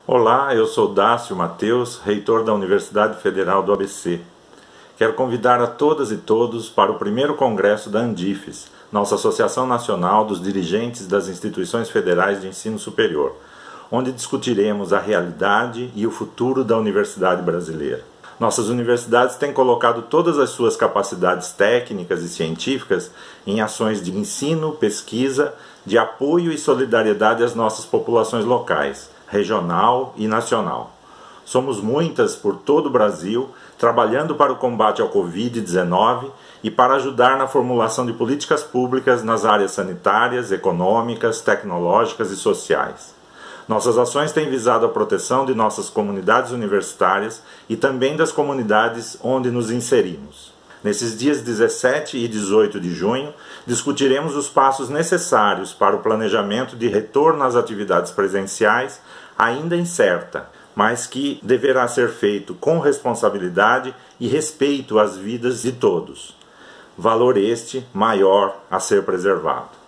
Olá, eu sou Dácio Mateus, reitor da Universidade Federal do ABC. Quero convidar a todas e todos para o primeiro congresso da Andifes, nossa Associação Nacional dos Dirigentes das Instituições Federais de Ensino Superior, onde discutiremos a realidade e o futuro da universidade brasileira. Nossas universidades têm colocado todas as suas capacidades técnicas e científicas em ações de ensino, pesquisa, de apoio e solidariedade às nossas populações locais, regional e nacional. Somos muitas por todo o Brasil, trabalhando para o combate ao Covid-19 e para ajudar na formulação de políticas públicas nas áreas sanitárias, econômicas, tecnológicas e sociais. Nossas ações têm visado a proteção de nossas comunidades universitárias e também das comunidades onde nos inserimos. Nesses dias 17 e 18 de junho, discutiremos os passos necessários para o planejamento de retorno às atividades presenciais, ainda incerta, mas que deverá ser feito com responsabilidade e respeito às vidas de todos. Valor este maior a ser preservado.